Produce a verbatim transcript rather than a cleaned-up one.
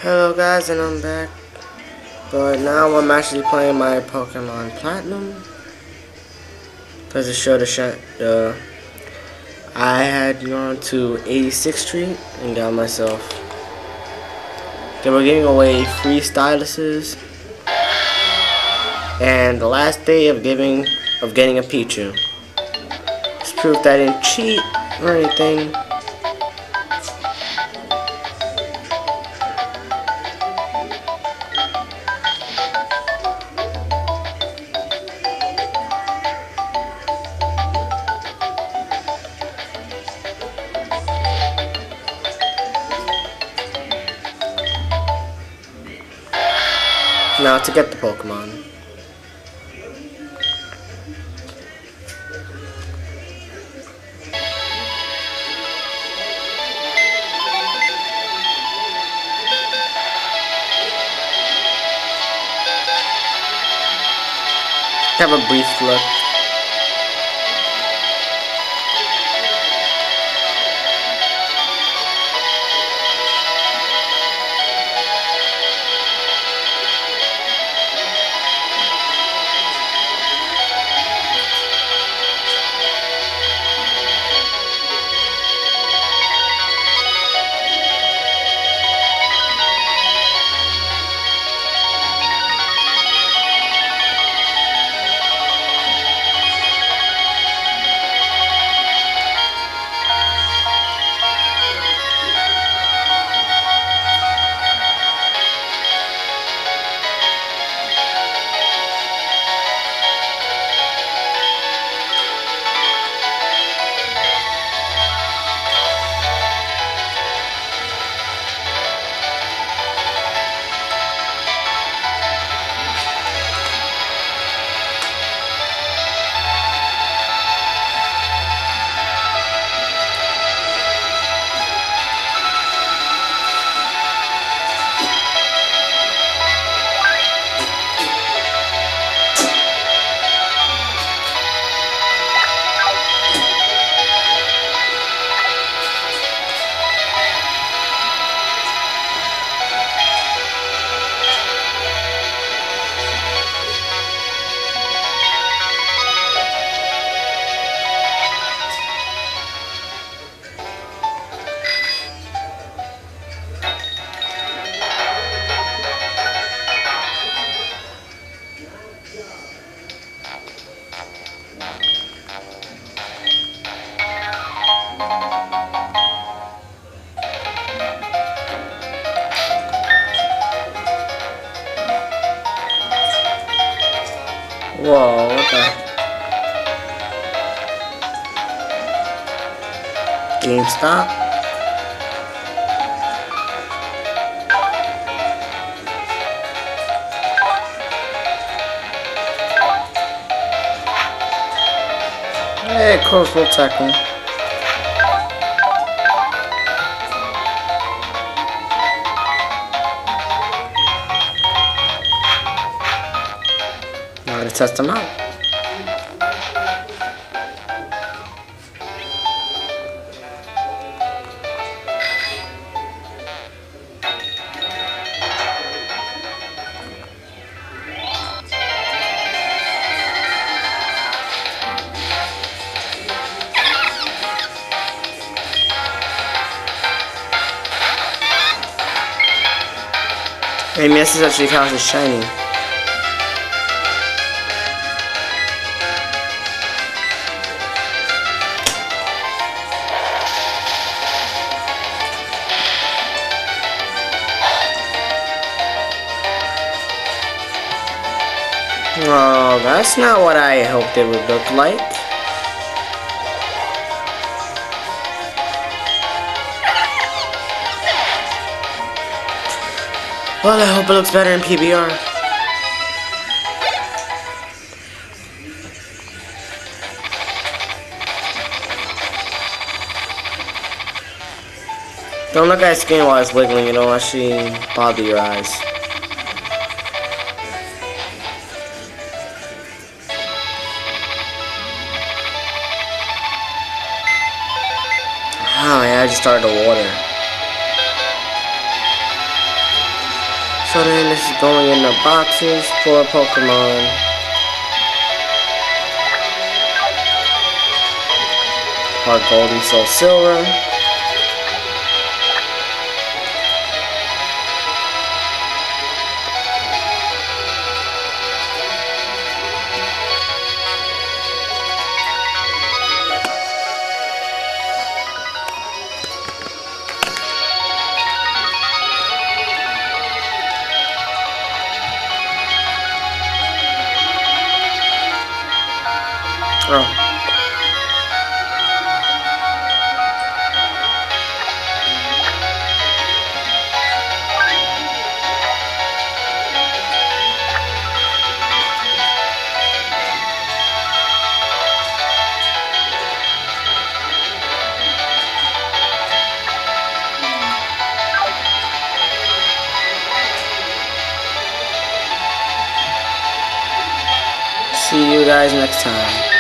Hello guys, and I'm back. But now I'm actually playing my Pokemon Platinum. Because it showed a shot. Uh, I had gone to eighty-sixth Street and got myself. They were giving away free styluses. And the last day of giving of getting a Pichu. It's proof that I didn't cheat or anything. Now to get the Pokemon. Have a brief look. Whoa, what the? GameStop? Hey, close, we'll tackle. Now to test them out. Hey, this is actually counts as shiny. Oh, that's not what I hoped it would look like. Well, I hope it looks better in P B R. Don't look at skin while it's wiggling, it'll actually bother your eyes. Oh yeah, I just started to water. So then this is going in the boxes for Pokemon. Heart Gold and Soul Silver. Oh. See you guys next time.